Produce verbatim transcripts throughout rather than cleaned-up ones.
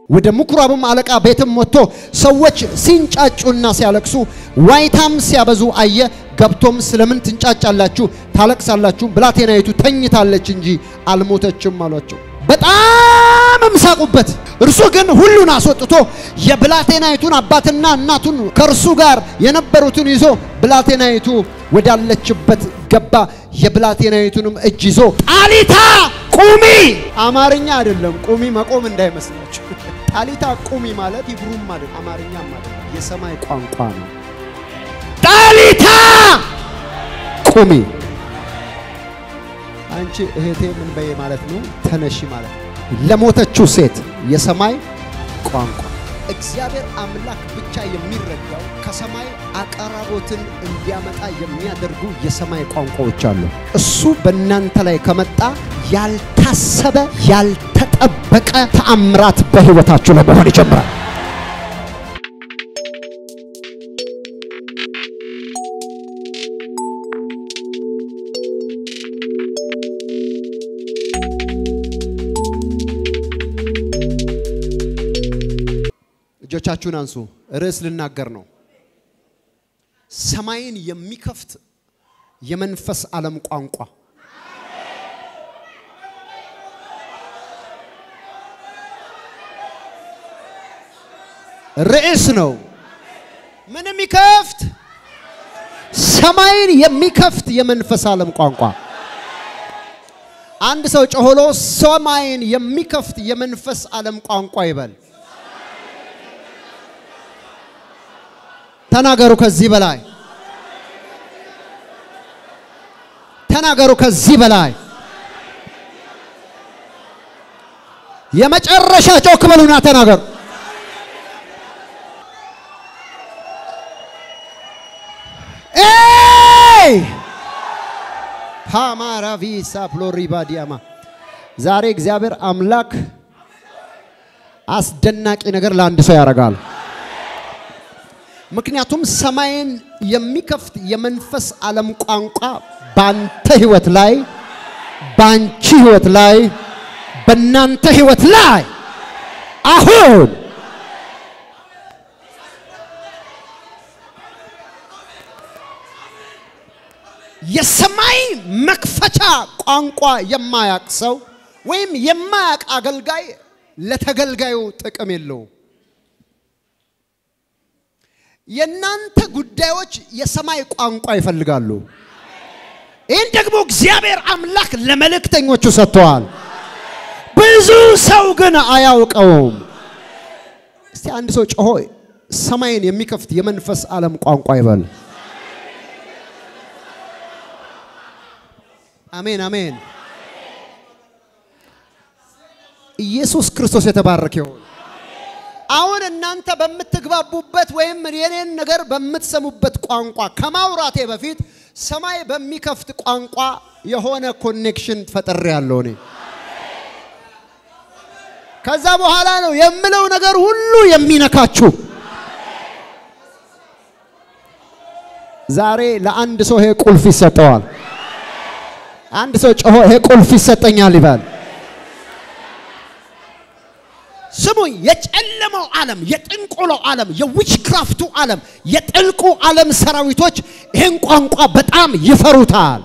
ወደ ምኩራብም አለቃ ቤትም ወጥቶ ሰዎች ሲንጫጩና ሲያለቅሱ ዋይታም ሲያበዙ አየ ገብቶም ስለምን ትንጫጫላችሁ ታለቅሳላችሁ ብላቴናይቱ ተኝታለች እንጂ አልሞተችም አሏቸው በጣም ምሳቁበት እርሱ ግን ሁሉን አስወጥቶ የብላቴናይቱን አባትና እናቱን ከርሱ ጋር የነበሩትን ይዞ ብላቴናይቱ ወዳለችበት ገባ የብላቴናይቱንም እጅ ይዞ ጣሊታ ቁሚ አማርኛ አይደለም ቁሚ መቆም እንዳይመስላችሁ ጣሊታ ቁሚ ማለት ይብሩም ማለት አማርኛ ማለት የሰማይ ቋንቋ ነው ጣሊታ ቁሚ አንቺ እህቴ ምን በይ ማለት ነው ተነሺ ማለት ለሞተችው ሴት የሰማይ ቋንቋ እግዚአብሔር አምላክ ብቻ የሚረዳው ከሰማይ አቀራቦትን እንዲያመጣ የሚያደርጉ የሰማይ ቋንቋዎች አሉ እሱ በእናንተ ላይ ከመጣ ያልታሰበ ያልተጠበቀ ተአምራት በህይወታችሁ ላይ መሆን ይጀምራል እጆቻችሁን አንሱ ርዕስ ልናገር ነው ሰማይን የሚከፍት የመንፈስ ዓለም ቋንቋ ርዕስ ነው ምንም ይከፍት ሰማይን የሚከፍት የመንፈስ ዓለም ቋንቋ አንድ ሰው ጮሆሎ ሰማይን የሚከፍት የመንፈስ ዓለም ቋንቋ ይበል ተናገሩ ከዚህ በላይ ተናገሩ ከዚህ በላይ የመጨረሻ ጮክ በሉና ተናገሩ ኤይ ሃማራቪሳ ፍሎሪባዲያማ ዛሬ እግዚአብሔር አምላክ አስደናቂ ነገር ለአንድ ሰው ያረጋል ምክንያቱም ሰማይን የሚከፍት የመንፈስ ዓለም ቋንቋ ባንተ ህይወት ላይ ባንቺ ህይወት ላይ በእናንተ ህይወት ላይ አሁን የሰማይ መክፈቻ ቋንቋ የማያቅ ሰው ወይም የማያቅ አገልጋይ ለተገልጋዩ ጥቅም የለው የናንተ ጉዳዮች የሰማይ ቋንቋ ይፈልጋሉ ይሄን ደግሞ እግዚአብሔር አምላክ ለመልእክተኞቹ ሰጥቷል ብዙ ሰው ግን አያውቀውም እስቲ አንድ ሰው ጮሆ ሰማይን የሚከፍት የመንፈስ ዓለም ቋንቋ ይበል አሜን አሜን ኢየሱስ ክርስቶስ የተባረከ ይሁን አሁን እናንተ በመትግባቡበት ወይም የኔን ነገር በመትሰሙበት ቋንቋ ከማውራቴ በፊት ሰማይ በሚከፍት ቋንቋ የሆነ ኮኔክሽን ፈጥሬያለሁ እኔ ከዛ በኋላ ነው የምለው ነገር ሁሉ የሚነካችሁ ዛሬ ለአንድ ሰው ይሄ ቁልፍ ይሰጠዋል አንድ ሰው ጮሆ ይሄ ቁልፍ ይሰጠኛል ይባል ስሙኝ የጨለማው ዓለም የጥንቆላው ዓለም የዊችክራፍቱ ዓለም የጥልቁ ዓለም ሰራዊቶች ይሄን ቋንቋ በጣም ይፈሩታል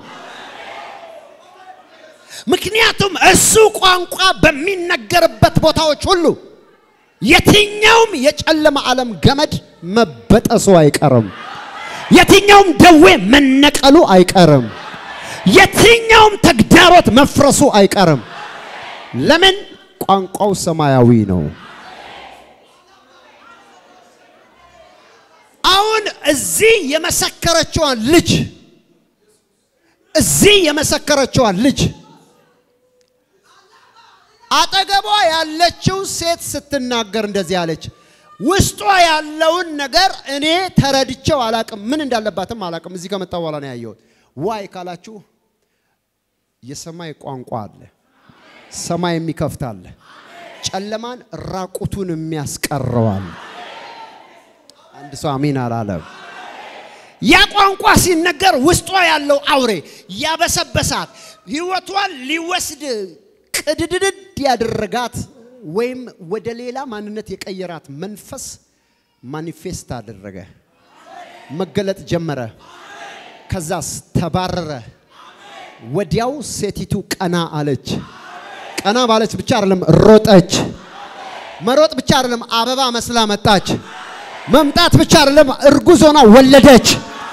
ምክንያቱም እሱ ቋንቋ በሚነገርበት ቦታዎች ሁሉ የትኛውም የጨለማ ዓለም ገመድ መበጠሱ አይቀርም የትኛውም ደዌ መነቀሉ አይቀርም የትኛውም ተግዳሮት መፍረሱ አይቀርም ለምን ቋንቋው ሰማያዊ ነው አሁን እዚህ የመሰከረችዋን ልጅ እዚህ የመሰከረችዋን ልጅ አጠገቧ ያለችው ሴት ስትናገር እንደዚህ አለች ውስጧ ያለውን ነገር እኔ ተረድቼው አላቅም ምን እንዳለባትም አላቅም እዚህ ከመጣው በኋላ ነው ያየሁት ዋይ ካላችሁ የሰማይ ቋንቋ አለ ሰማይ የሚከፍታል ጨለማን ራቁቱን የሚያስቀረዋል አንድ ሰው አሜን አላለም ያ ቋንቋ ሲነገር ውስጧ ያለው አውሬ ያበሰበሳት ህይወቷን ሊወስድ ቅድድድ ያደረጋት ወይም ወደ ሌላ ማንነት የቀየራት መንፈስ ማኒፌስት አደረገ መገለጥ ጀመረ ከዛስ ተባረረ ወዲያው ሴቲቱ ቀና አለች ቀና ባለች ብቻ አይደለም ሮጠች መሮጥ ብቻ አይደለም አበባ መስላ መጣች መምጣት ብቻ አይደለም እርጉዝ ሆና ወለደች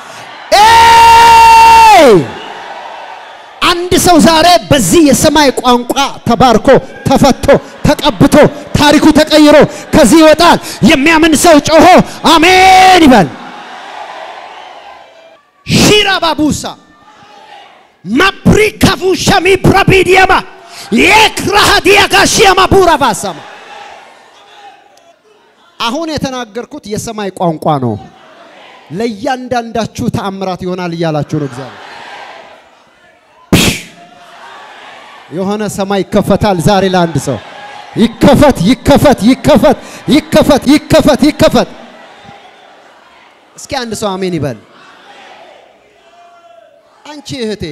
ኤይ አንድ ሰው ዛሬ በዚህ የሰማይ ቋንቋ ተባርኮ ተፈቶ ተቀብቶ ታሪኩ ተቀይሮ ከዚህ ይወጣል የሚያምን ሰው ጮሆ አሜን ይበል ሺራባቡሳ ማፕሪካፉ ሸሚ ፕራቢዲያማ የክራሃዲያ ጋሺያማ ቡራባሳማ አሁን የተናገርኩት የሰማይ ቋንቋ ነው ለእያንዳንዳችሁ ተአምራት ይሆናል ይያላችሁ ነው እግዚአብሔር የሆነ ሰማይ ይከፈታል ዛሬ ለአንድ ሰው ይከፈት ይከፈት ይከፈት ይከፈት ይከፈት ይከፈት እስኪ አንድ ሰው አሜን ይበል አንቺ እህቴ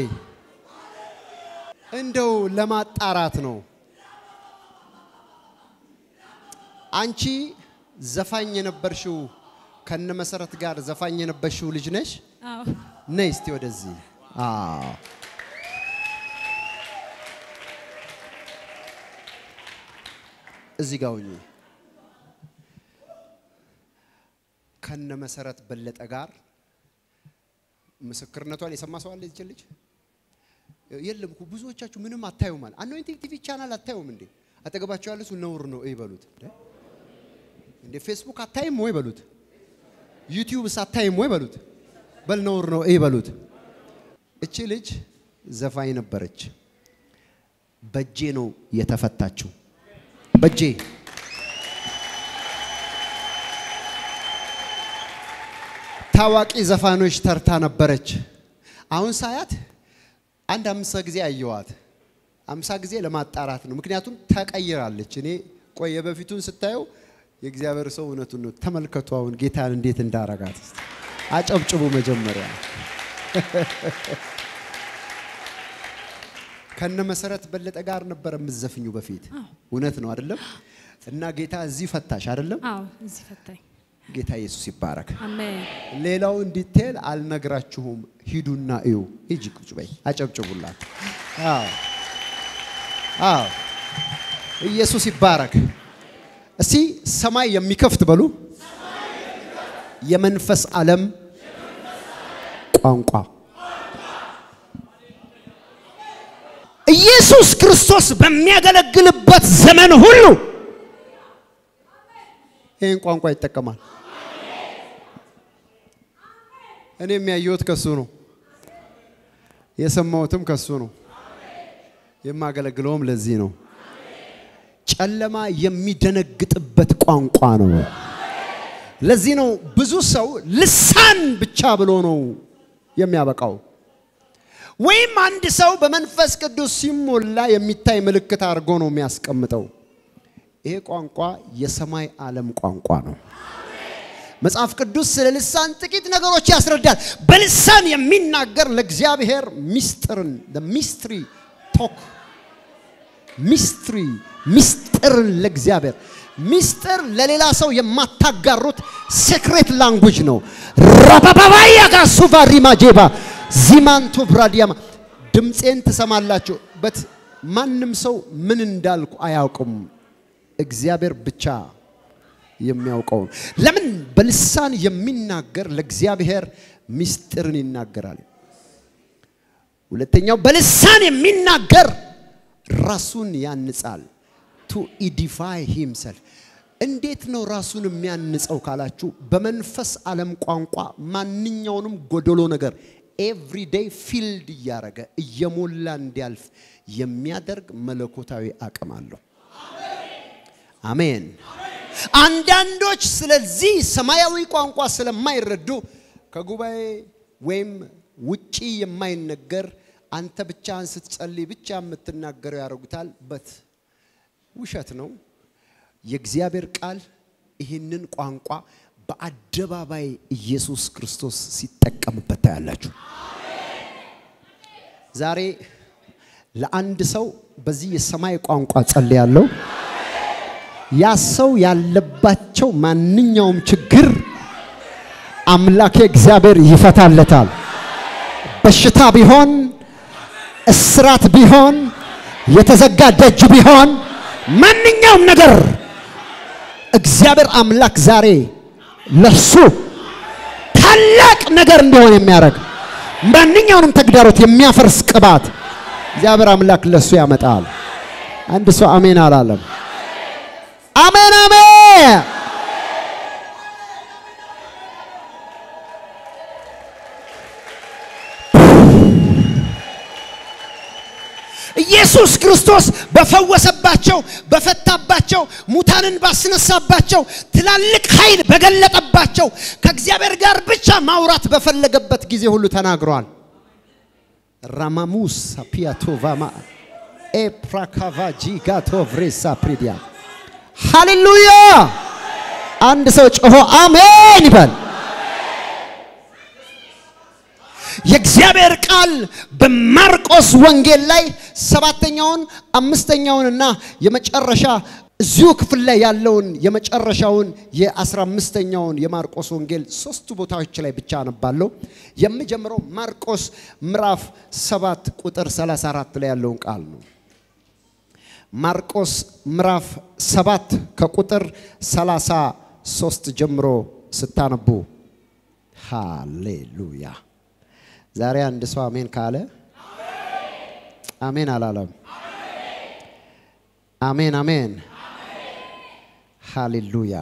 እንደው ለማጣራት ነው አንቺ ዘፋኝ የነበርሽው ከነ መሰረት ጋር ዘፋኝ የነበርሽው ልጅ ነሽ አዎ ነይ እስቲ ወደዚህ አዎ እዚህ ጋር ሆኜ ከነ መሰረት በለጠ ጋር ምስክርነቷን የሰማ ሰው አለ እዚህ ልጅ የለም እኮ ብዙዎቻችሁ ምንም አታዩም ማለት አኖይንቲንግ ቲቪ ቻናል አታዩም እንዴ አጠገባችሁ ያለው ሰው ነውር ነው ይበሉት እንዴ ፌስቡክ አታይም ወይ በሉት ዩቲዩብ ሳታይም ወይ በሉት በል ነውር ነው ይበሉት እቺ ልጅ ዘፋኝ ነበረች በጄ ነው የተፈታችው በጄ ታዋቂ ዘፋኖች ተርታ ነበረች አሁን ሳያት አንድ አምሳ ጊዜ አየዋት አምሳ ጊዜ ለማጣራት ነው ምክንያቱም ተቀይራለች እኔ ቆየ በፊቱን ስታየው የእግዚአብሔር ሰው እውነቱን ነው ተመልከቱ አሁን ጌታን እንዴት እንዳረጋት አጨብጭቡ መጀመሪያ ከነ መሰረት በለጠ ጋር ነበር ምዘፍኙ በፊት እውነት ነው አይደለም እና ጌታ እዚህ ፈታሽ አይደለም አዎ እዚህ ፈታኝ ጌታ ኢየሱስ ይባረክ አሜን ሌላው ዲቴል አልነግራችሁም ሂዱና እዩ ሂጂ ቁጭ በይ አጨብጭቡላት አዎ አዎ ኢየሱስ ይባረክ እስቲ ሰማይ የሚከፍት በሉ የመንፈስ ዓለም ቋንቋ ኢየሱስ ክርስቶስ በሚያገለግልበት ዘመን ሁሉ ይሄን ቋንቋ ይተከማል እኔ የሚያዩት ከሱ ነው የሰማውትም ከሱ ነው የማገለግለውም ለዚህ ነው ጨለማ የሚደነግጥበት ቋንቋ ነው ለዚህ ነው ብዙ ሰው ልሳን ብቻ ብሎ ነው የሚያበቃው ወይም አንድ ሰው በመንፈስ ቅዱስ ሲሞላ የሚታይ ምልክት አድርጎ ነው የሚያስቀምጠው ይሄ ቋንቋ የሰማይ ዓለም ቋንቋ ነው መጽሐፍ ቅዱስ ስለ ልሳን ጥቂት ነገሮች ያስረዳል በልሳን የሚናገር ለእግዚአብሔር ሚስጥርን the mystery talk mystery ሚስጥር ለእግዚአብሔር ሚስጥር ለሌላ ሰው የማታጋሩት secret language ነው ራባባያ ጋሱቫሪ ማጄባ ዚማንቱ ብራዲያማ ድምጼን ተሰማላችሁ በት ማንንም ሰው ምን እንዳልኩ አያውቁም እግዚአብሔር ብቻ የሚያውቀው ለምን በልሳን የሚናገር ለእግዚአብሔር ሚስጥርን ይናገራል ሁለተኛው በልሳን የሚናገር ራሱን ያንጻል to edify himself እንዴት ነው ራሱን የሚያንጸው ካላችሁ በመንፈስ ዓለም ቋንቋ ማንኛውንም ጎደሎ ነገር every day filled ያረገ እየሞላ እንዲያልፍ የሚያደርግ መለኮታዊ አቅም አለው አሜን አንዳንዶች ስለዚህ ሰማያዊ ቋንቋ ስለማይረዱ ከጉባኤ ወይም ውጪ የማይነገር አንተ ብቻ ስትጸልይ ብቻ የምትናገረው ያረጉታል በት ውሸት ነው የእግዚአብሔር ቃል ይህንን ቋንቋ በአደባባይ ኢየሱስ ክርስቶስ ሲጠቀምበት ታያላችሁ ዛሬ ለአንድ ሰው በዚህ የሰማይ ቋንቋ ጸልያለሁ ያሰው ያለባቸው ማንኛውም ችግር አምላኬ እግዚአብሔር ይፈታለታል በሽታ ቢሆን እስራት ቢሆን የተዘጋ ደጅ ቢሆን ማንኛውም ነገር እግዚአብሔር አምላክ ዛሬ ለሱ ታላቅ ነገር እንዲሆን የሚያረግ ማንኛውንም ተግዳሮት የሚያፈርስ ቅባት እግዚአብሔር አምላክ ለሱ ያመጣል አንድ ሰው አሜን አላለም አሜን አሜን ኢየሱስ ክርስቶስ በፈወሰባቸው በፈታባቸው ሙታንን ባስነሳባቸው ትላልቅ ኃይል በገለጠባቸው ከእግዚአብሔር ጋር ብቻ ማውራት በፈለገበት ጊዜ ሁሉ ተናግሯል ራማሙስ አፒያቶቫማ ኤፕራካቫጂጋቶቭሬሳ ፕሪዲያ ሃሌሉያ አንድ ሰው ጮሆ አሜን ይበል የእግዚአብሔር ቃል በማርቆስ ወንጌል ላይ ሰባተኛውን አምስተኛውንና የመጨረሻ እዚሁ ክፍል ላይ ያለውን የመጨረሻውን የ15ኛውን የማርቆስ ወንጌል ሶስቱ ቦታዎች ላይ ብቻ አነባለሁ የምጀምረው ማርቆስ ምዕራፍ ሰባት ቁጥር ሰላሳ አራት ላይ ያለውን ቃል ነው ማርቆስ ምዕራፍ ሰባት ከቁጥር ሰላሳ ሶስት ጀምሮ ስታነቡ ሃሌሉያ ዛሬ አንድ ሰው አሜን ካለ አሜን አላለም አሜን አሜን ሃሌሉያ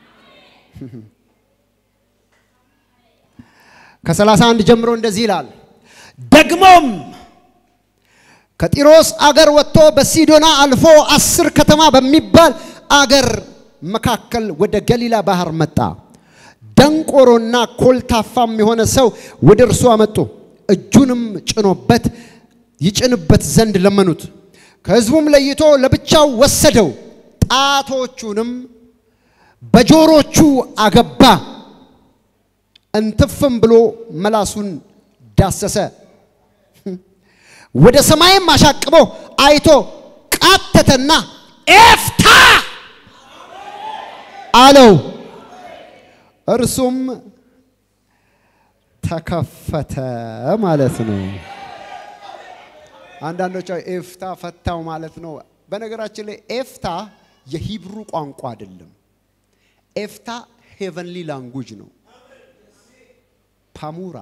ከሰላሳ አንድ ጀምሮ እንደዚህ ይላል ደግሞም ከጢሮስ አገር ወጥቶ በሲዶና አልፎ አስር ከተማ በሚባል አገር መካከል ወደ ገሊላ ባህር መጣ ደንቆሮና ኮልታፋም የሆነ ሰው ወደ እርሱ አመጡ እጁንም ጭኖበት ይጭንበት ዘንድ ለመኑት ከሕዝቡም ለይቶ ለብቻው ወሰደው ጣቶቹንም በጆሮቹ አገባ እንተፈም ብሎ መላሱን ዳሰሰ ወደ ሰማይም አሻቅቦ አይቶ ቃተተና ኤፍታ አለው እርሱም ተከፈተ ማለት ነው አንዳንዶች ኤፍታ ፈታው ማለት ነው በነገራችን ላይ ኤፍታ የሂብሩ ቋንቋ አይደለም ኤፍታ ሄቨንሊ ላንጉዌጅ ነው ፓሙራ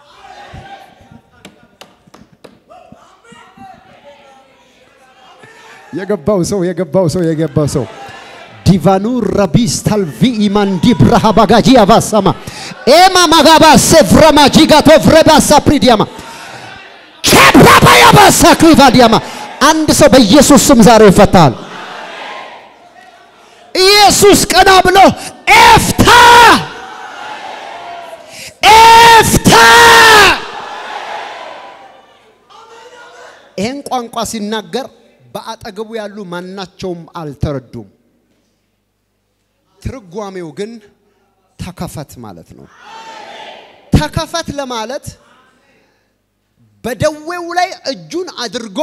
የገባው ሰው የገባው ሰው የገባው ሰው ዲቫኑ ረቢስ ታልቪ ኢማንዲ ብራሃባጋጂ አቫሳማ ኤማ ማጋባ ሰፍራማጂጋቶ ፍረባሳ ፕሪዲያማ ከብራባያባ ሳክሪቫዲያማ አንድ ሰው በኢየሱስ ስም ዛሬ ይፈታል ኢየሱስ ቀና ብሎ ኤፍታ ኤፍታ ይሄን ቋንቋ ሲናገር በአጠገቡ ያሉ ማናቸውም አልተረዱም ትርጓሜው ግን ተከፈት ማለት ነው ተከፈት ለማለት በደዌው ላይ እጁን አድርጎ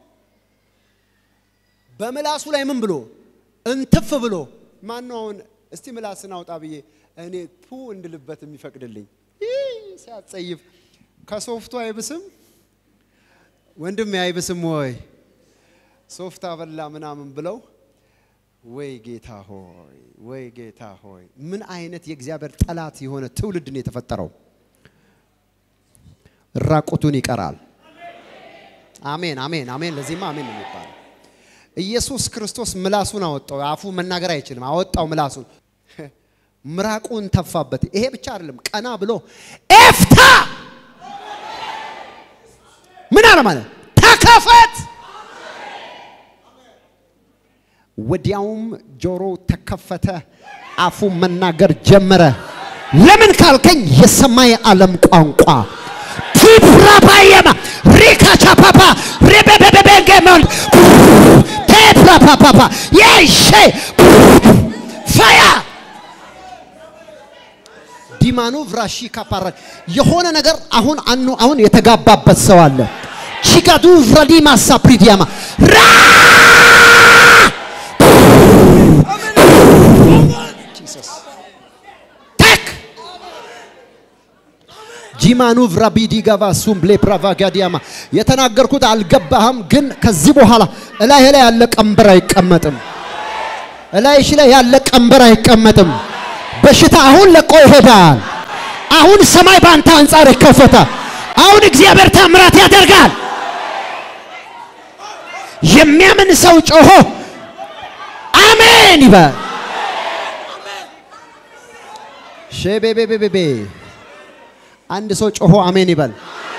በመላሱ ላይ ምን ብሎ እንተፍ ብሎ ማንነውን እስቲ መላስን አውጣ ብዬ እኔ ፑ እንድልበት የሚፈቅድልኝ ሲያጸይፍ ከሶፍቱ አይብስም ወንድም ያይብስም ወይ ሶፍታ በላ ምናምን ብለው ወይ ጌታ ሆይ ወይ ጌታ ሆይ ምን አይነት የእግዚአብሔር ጠላት የሆነ ትውልድ ነው የተፈጠረው ራቁቱን ይቀራል አሜን አሜን አሜን ለዚህማ አሜን ነው የሚባለው ኢየሱስ ክርስቶስ ምላሱን አወጣው አፉ መናገር አይችልም አወጣው ምላሱን ምራቁን ተፋበት ይሄ ብቻ አይደለም ቀና ብሎ ኤፍታ ምን አለ ማለት ተከፈት ወዲያውም ጆሮ ተከፈተ አፉ መናገር ጀመረ ለምን ካልከኝ የሰማይ ዓለም ቋንቋ ቲፕራባየማ ሪካቻ ፓፓ ሬቤቤቤጌመን ቴፕራፓፓ የሼ ፋያ ዲማኑ ቭራሺ ካፓራ የሆነ ነገር አሁን አኑ አሁን የተጋባበት ሰው አለ ቺጋዱ ቭራዲማ ሳፕሪዲያማ ራ ዲማኑ ብራቢዲ ጋቫ ሱምብሌ ፕራቫጋዲያማ የተናገርኩት አልገባህም ግን ከዚህ በኋላ እላይ ላይ ያለ ቀንበር አይቀመጥም እላይሽ ላይ ያለ ቀንበር አይቀመጥም በሽታ አሁን ለቆ ይሄዳል አሁን ሰማይ ባንተ አንፃር ይከፈታል አሁን እግዚአብሔር ታምራት ያደርጋል የሚያምን ሰው ጮሆ አሜን ይበል ሼቤቤቤቤ አንድ ሰው ጮሆ አሜን ይበል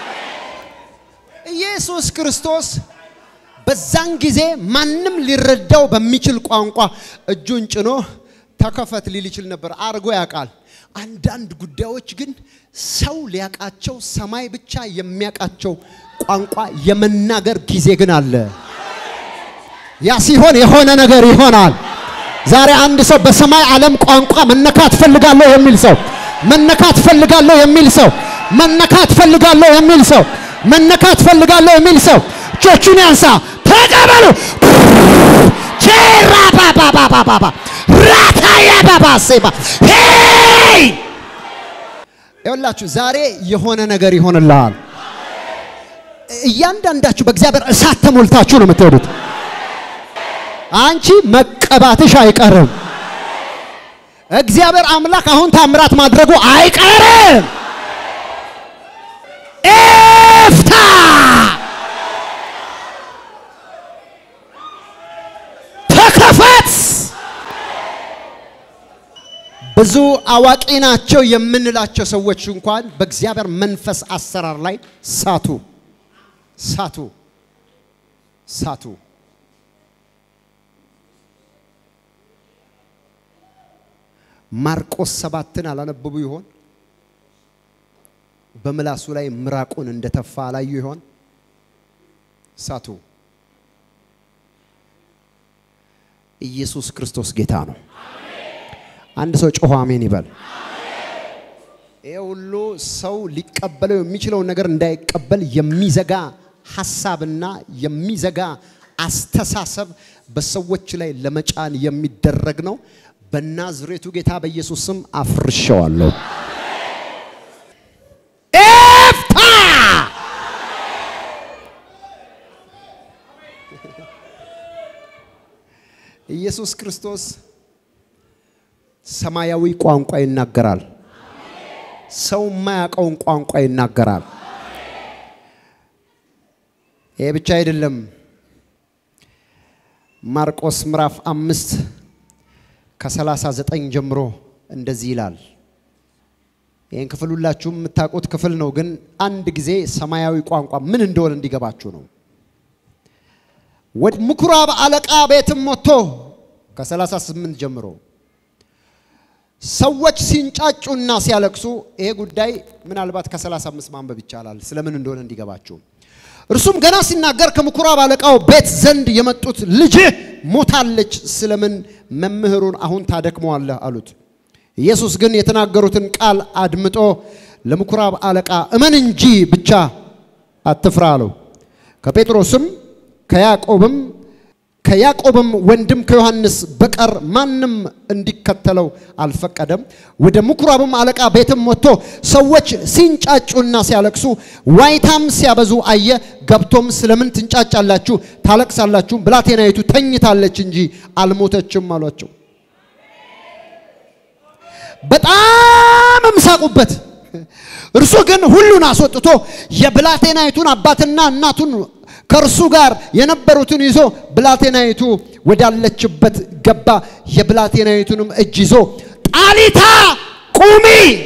ኢየሱስ ክርስቶስ በዛን ጊዜ ማንንም ሊረዳው በሚችል ቋንቋ እጁን ጭኖ ተከፈት ሊል ይችል ነበር አርጎ ያቃል አንዳንድ ጉዳዮች ግን ሰው ሊያቃቸው ሰማይ ብቻ የሚያቃቸው ቋንቋ የመናገር ጊዜ ግን አለ ያ ሲሆን የሆነ ነገር ይሆናል ዛሬ አንድ ሰው በሰማይ ዓለም ቋንቋ መነካት ፈልጋለሁ የሚል ሰው መነካት ፈልጋለሁ የሚል ሰው መነካት ፈልጋለሁ የሚል ሰው መነካት ፈልጋለሁ የሚል ሰው ጆቹን ያንሳ ተቀበሉ ቼራ ባባ ባባ ባባ ራታያ ባባ ሰባ ሄይ ይኸውላችሁ ዛሬ የሆነ ነገር ይሆንልሃል እያንዳንዳችሁ በእግዚአብሔር እሳት ተሞልታችሁ ነው የምትሄዱት አንቺ መቀባትሽ አይቀርም እግዚአብሔር አምላክ አሁን ታምራት ማድረጉ አይቀርም ኤፍታ ተከፈት ብዙ አዋቂ ናቸው የምንላቸው ሰዎች እንኳን በእግዚአብሔር መንፈስ አሰራር ላይ ሳቱ ሳቱ ሳቱ ማርቆስ ሰባትን አላነበቡ ይሆን በመላሱ ላይ ምራቁን እንደተፋ አላዩ ይሆን ሳቱ ኢየሱስ ክርስቶስ ጌታ ነው አንድ ሰው ጮሆ አሜን ይበል ይሄ ሁሉ ሰው ሊቀበለው የሚችለው ነገር እንዳይቀበል የሚዘጋ ሐሳብና የሚዘጋ አስተሳሰብ በሰዎች ላይ ለመጫን የሚደረግ ነው በናዝሬቱ ጌታ በኢየሱስ ስም አፍርሻለሁ ኤፍታ ኢየሱስ ክርስቶስ ሰማያዊ ቋንቋ ይናገራል ሰው ማያውቀውን ቋንቋ ይናገራል ይሄ ብቻ አይደለም ማርቆስ ምዕራፍ አምስት ከሰላሳ ዘጠኝ ጀምሮ እንደዚህ ይላል ይሄን ክፍል ሁላችሁም የምታውቁት ክፍል ነው ግን አንድ ጊዜ ሰማያዊ ቋንቋ ምን እንደሆነ እንዲገባችሁ ነው ወደ ምኩራብ አለቃ ቤትም ወጥቶ ከሰላሳ ስምንት ጀምሮ ሰዎች ሲንጫጩና ሲያለቅሱ ይሄ ጉዳይ ምናልባት ከሰላሳ አምስት ማንበብ ይቻላል ስለምን እንደሆነ እንዲገባችሁ እርሱም ገና ሲናገር ከምኩራብ አለቃው ቤት ዘንድ የመጡት ልጅ ሞታለች ስለምን መምህሩን አሁን ታደክመዋለህ አሉት ኢየሱስ ግን የተናገሩትን ቃል አድምጦ ለምኩራብ አለቃ እመን እንጂ ብቻ አትፍራ አለው ከጴጥሮስም ከያዕቆብም ከያዕቆብም ወንድም ከዮሐንስ በቀር ማንንም እንዲከተለው አልፈቀደም ወደ ምኩራብም አለቃ ቤትም ወጥቶ ሰዎች ሲንጫጩና ሲያለቅሱ ዋይታም ሲያበዙ አየ ገብቶም ስለምን ትንጫጫላችሁ ታለቅሳላችሁ ብላቴናይቱ ተኝታለች እንጂ አልሞተችም አሏቸው በጣም ምሳቁበት እርሱ ግን ሁሉን አስወጥቶ የብላቴናይቱን አባትና እናቱን ከርሱ ጋር የነበሩትን ይዞ ብላቴናይቱ ወዳለችበት ገባ የብላቴናይቱንም እጅ ይዞ ጣሊታ ቁሚ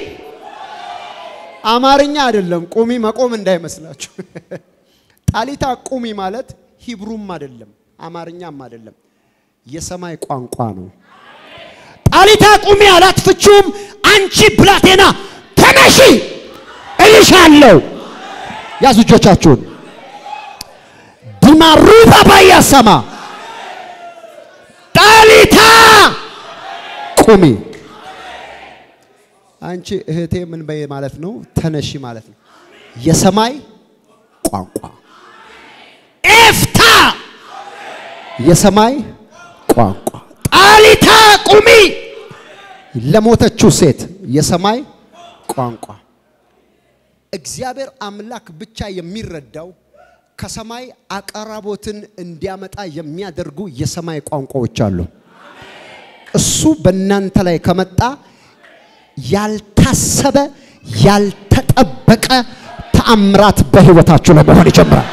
አማርኛ አይደለም ቁሚ መቆም እንዳይመስላችሁ ጣሊታ ቁሚ ማለት ሂብሩም አይደለም አማርኛም አይደለም የሰማይ ቋንቋ ነው ጣሊታ ቁሚ አላት ፍቹም አንቺ ብላቴና ተነሺ እልሻለሁ ያዙ እጆቻችሁን ዲማሩባ ባያሰማ ጣሊታ ቁሚ አንቺ እህቴ ምን በይ ማለት ነው ተነሺ ማለት ነው የሰማይ ቋንቋ ኤፍታ የሰማይ ቋንቋ ጣሊታ ቁሚ ለሞተችው ሴት የሰማይ ቋንቋ እግዚአብሔር አምላክ ብቻ የሚረዳው ከሰማይ አቀራቦትን እንዲያመጣ የሚያደርጉ የሰማይ ቋንቋዎች አሉ እሱ በእናንተ ላይ ከመጣ ያልታሰበ ያልተጠበቀ ተአምራት በህይወታችሁ ላይ መሆን ይጀምራል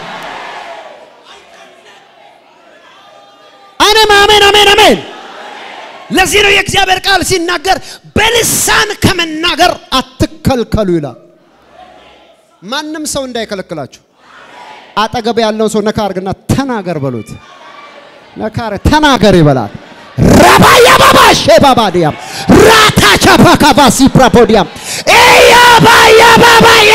አሜን አሜን አሜን አሜን ለዚህ ነው የእግዚአብሔር ቃል ሲናገር በልሳን ከመናገር አትከልከሉ ይላል ማንንም ሰው እንዳይከለክላችሁ አጠገብ ያለው ሰው ነካ አርግና ተናገር በሉት ነካረ ተናገር ይበላል ረባያ ባባሽ ባባዲያም ራታቻ ፓካባሲ ፕራፖዲያም ኤያ ባያ ባባያ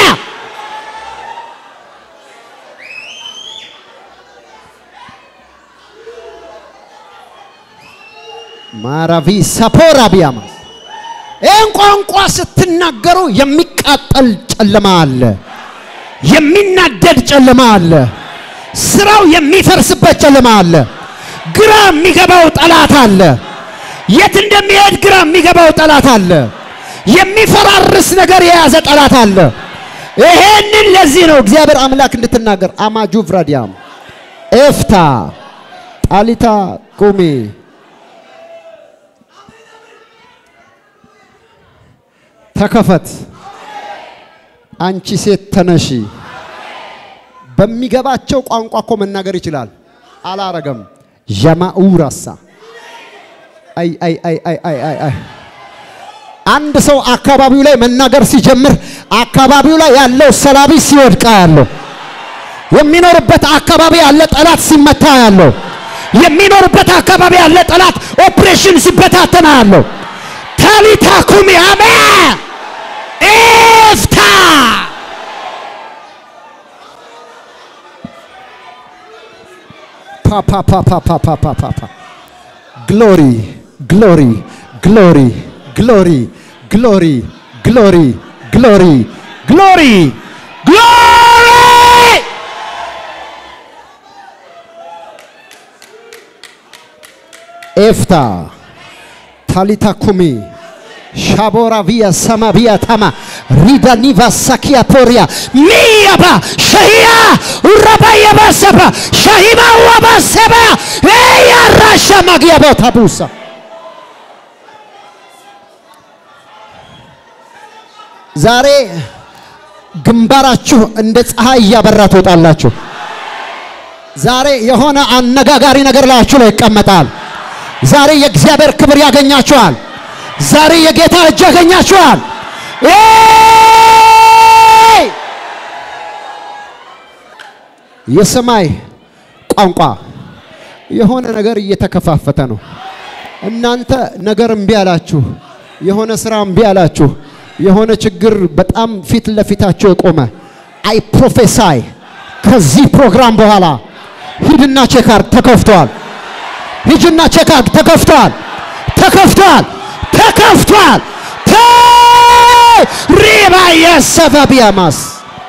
ማራቪ ሳፖራቢያማ እንቋንቋ ስትናገሩ የሚቃጠል ጨለማ አለ የሚናደድ ጨለማ አለ ስራው የሚፈርስበት ጨለማ አለ ግራ የሚገባው ጠላት አለ የት እንደሚሄድ ግራ የሚገባው ጠላት አለ የሚፈራርስ ነገር የያዘ ጠላት አለ ይሄንን ለዚህ ነው እግዚአብሔር አምላክ እንድትናገር አማጁ ፍራዲያም ኤፍታ ጣሊታ ቁሚ ተከፈት አንቺ ሴት ተነሺ በሚገባቸው ቋንቋ እኮ መናገር ይችላል አላረገም ጀማኡራሳ አይ አይ አይ አይ አይ አይ አይ አንድ ሰው አካባቢው ላይ መናገር ሲጀምር አካባቢው ላይ ያለው ሰላቢ ሲወድቃ ያለው የሚኖርበት አካባቢ ያለ ጠላት ሲመታ ያለው የሚኖርበት አካባቢ ያለ ጠላት ኦፕሬሽን ሲበታተና ያለው ታሊታ ኩሚ አሜን ኤፍታ pa pa pa pa pa pa pa pa pa glory glory glory glory glory glory glory glory glory efta talita kumi shabora via samavia tama rida niva sakia poria miaba shahia urabaya basaba shahima wabasaba eya rasha magia botabusa ዛሬ ግንባራችሁ እንደ ፀሐይ ያበራ ተወጣላችሁ ዛሬ የሆነ አነጋጋሪ ነገር ላችሁ ላይ ይቀመጣል ዛሬ የእግዚአብሔር ክብር ያገኛችኋል ዛሬ የጌታ እጅ ያገኛችኋል የሰማይ ቋንቋ የሆነ ነገር እየተከፋፈተ ነው እናንተ ነገር እምቢ አላችሁ የሆነ ስራ እምቢ አላችሁ የሆነ ችግር በጣም ፊት ለፊታችሁ የቆመ አይ ፕሮፌሳይ ከዚህ ፕሮግራም በኋላ ሂድና ቼካር ተከፍቷል ሂድና ቼካር ተከፍቷል ተከፍቷል ተከፍቷል ሪባ የሰፈቢያማስ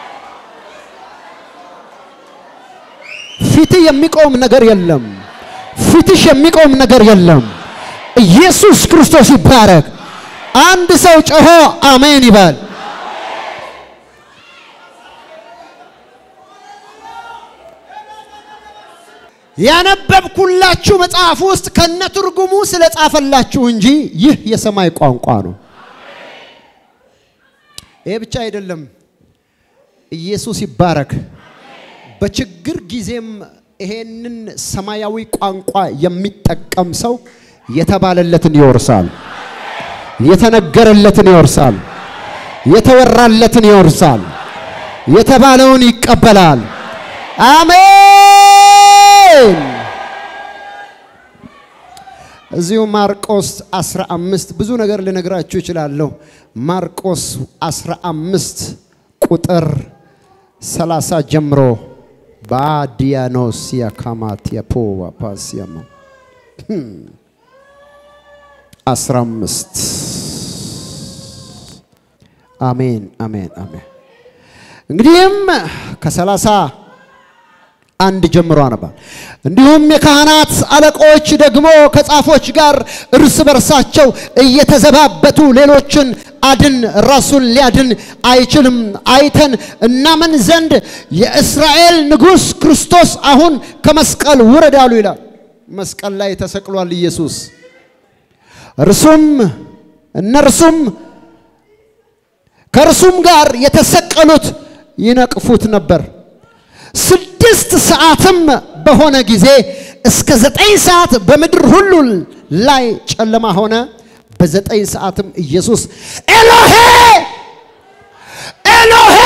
ፊት የሚቆም ነገር የለም ፊትሽ የሚቆም ነገር የለም ኢየሱስ ክርስቶስ ይባረክ አንድ ሰው ጮሆ አሜን ይበል ያነበብኩላችሁ መጽሐፍ ውስጥ ከነትርጉሙ ስለጻፈላችሁ እንጂ ይህ የሰማይ ቋንቋ ነው ይሄ ብቻ አይደለም ኢየሱስ ይባረክ በችግር ጊዜም ይሄንን ሰማያዊ ቋንቋ የሚጠቀም ሰው የተባለለትን ይወርሳል የተነገረለትን ይወርሳል የተወራለትን ይወርሳል የተባለውን ይቀበላል አሜን እዚሁ ማርቆስ አስራ አምስት ብዙ ነገር ልነግራችሁ እችላለሁ ማርቆስ አስራ አምስት ቁጥር ሰላሳ ጀምሮ ባዲያኖስ ያካማት ያፖዋ ፓስያማ አስራ አምስት አሜን አሜን አሜን እንግዲህም ከሰላሳ አንድ ጀምሮ አነባ እንዲሁም የካህናት አለቆች ደግሞ ከጻፎች ጋር እርስ በርሳቸው እየተዘባበቱ ሌሎችን አድን ራሱን ሊያድን አይችልም አይተን እናምን ዘንድ የእስራኤል ንጉስ ክርስቶስ አሁን ከመስቀል ወረደ አሉ ይላል መስቀል ላይ ተሰቅሏል ኢየሱስ እርሱም እነርሱም ከርሱም ጋር የተሰቀሉት ይነቅፉት ነበር ስድስት ሰዓትም በሆነ ጊዜ እስከ ዘጠኝ ሰዓት በመድር ሁሉ ላይ ጨለማ ሆነ በዘጠኝ ሰዓትም ኢየሱስ ኤሎሄ ኤሎሄ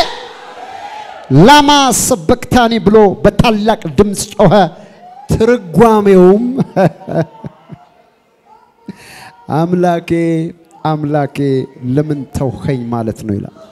ላማ ሰበክታኒ ብሎ በታላቅ ድምጽ ጮኸ ትርጓሜውም አምላኬ አምላኬ ለምን ተውኸኝ ማለት ነው ይላል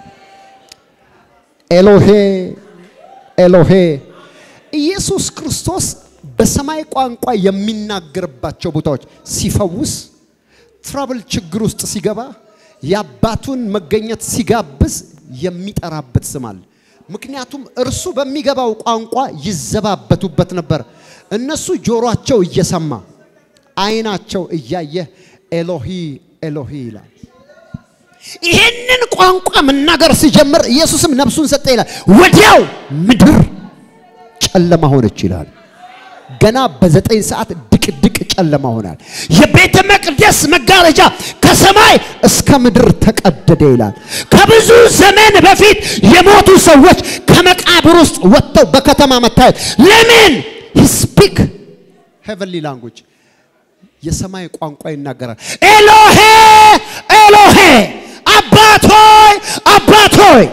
ኤሎሄ ኤሎሄ ኢየሱስ ክርስቶስ በሰማይ ቋንቋ የሚናገርባቸው ቦታዎች ሲፈውስ ትራብል ችግር ውስጥ ሲገባ ያባቱን መገኘት ሲጋብዝ የሚጠራበት ስም አለ ምክንያቱም እርሱ በሚገባው ቋንቋ ይዘባበቱበት ነበር እነሱ ጆሮአቸው እየሰማ አይናቸው እያየ ኤሎሂ ኤሎሂ ይላል ይሄንን ቋንቋ መናገር ሲጀምር ኢየሱስም ነፍሱን ሰጠ ይላል ወዲያው ምድር ጨለማ ሆነች ይላል ገና በዘጠኝ ሰዓት ድቅድቅ ጨለማ ሆናል የቤተ መቅደስ መጋረጃ ከሰማይ እስከ ምድር ተቀደደ ይላል ከብዙ ዘመን በፊት የሞቱ ሰዎች ከመቃብር ውስጥ ወጥተው በከተማ መታየት ለምን he speak heavenly language የሰማይ ቋንቋ ይናገራል ኤሎሄ ኤሎሄ አባቶይ አባቶይ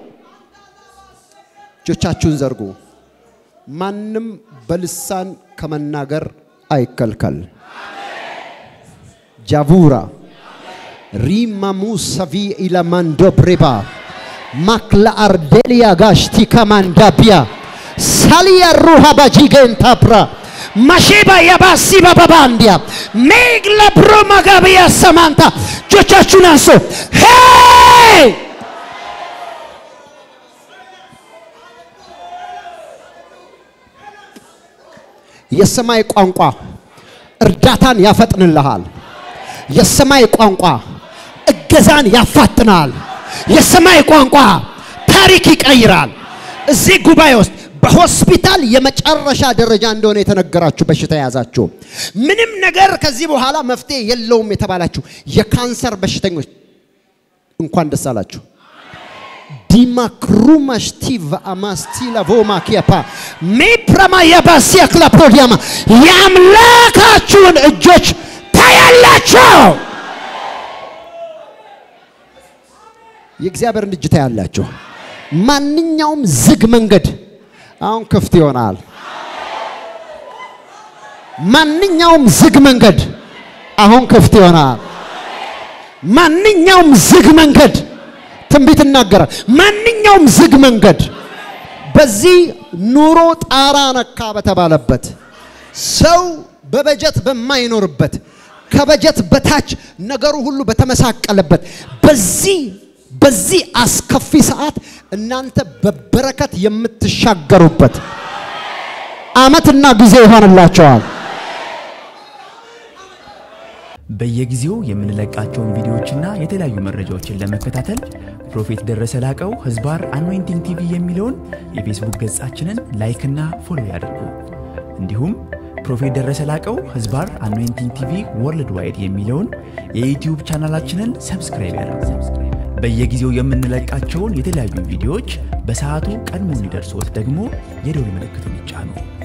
ጆቻችሁን ዘርጉ ማንንም በልሳን ከመናገር አይከልከል ጃቡራ ሪማሙ ሰቪ ኢላማንዶ ብሬባ ማክላ አርዴሊያ ጋሽቲ ከማንዳቢያ ሳሊያ ሩሃ ባጂገንታፕራ Mashiba yabasiba babandia megla broma gabia samanta ጆቻችሁን አንሱ hey የሰማይ ቋንቋ እርዳታን ያፈጥንልሃል የሰማይ ቋንቋ እገዛን ያፋጥናል የሰማይ ቋንቋ ታሪክ ይቀይራል እዚህ ጉባኤ ውስጥ በሆስፒታል የመጨረሻ ደረጃ እንደሆነ የተነገራችሁ በሽታ ያዛችሁ ምንም ነገር ከዚህ በኋላ መፍትሄ የለውም የተባላችሁ የካንሰር በሽተኞች እንኳን ደስ አላችሁ ዲማክሩማስቲቭ አማስቲላ ቮማኪያፓ ሜፕራማ ያባሲያ ክላፕሮዲያማ ያምላካችሁን እጆች ታያላችሁ የእግዚአብሔርን እጅ ታያላችሁ ማንኛውም ዝግ መንገድ አሁን ክፍት ይሆናል ማንኛውም ዝግ መንገድ አሁን ክፍት ይሆናል ማንኛውም ዝግ መንገድ ትንቢት እናገራል ማንኛውም ዝግ መንገድ በዚህ ኑሮ ጣራ ነካ በተባለበት ሰው በበጀት በማይኖርበት ከበጀት በታች ነገሩ ሁሉ በተመሳቀለበት በዚህ በዚህ አስከፊ ሰዓት እናንተ በበረከት የምትሻገሩበት አመትና ጊዜ ይሆንላችኋል በየጊዜው የምንለቃቸውን ቪዲዮዎችና የተለያዩ መረጃዎችን ለመከታተል ፕሮፌት ደረሰ ላቀው ህዝባር አኖይንቲንግ ቲቪ የሚለውን የፌስቡክ ገጻችንን ላይክ እና ፎሎ ያድርጉ እንዲሁም ፕሮፌት ደረሰ ላቀው ህዝባር አኖይንቲንግ ቲቪ ወርልድ ዋይድ የሚለውን የዩቲዩብ ቻናላችንን ሰብስክራይብ ያድርጉ በየጊዜው የምንለቃቸውን የተለያዩ ቪዲዮዎች በሰዓቱ ቀድሞ እንዲደርሶት ደግሞ የደወል ምልክቱን ይጫኑ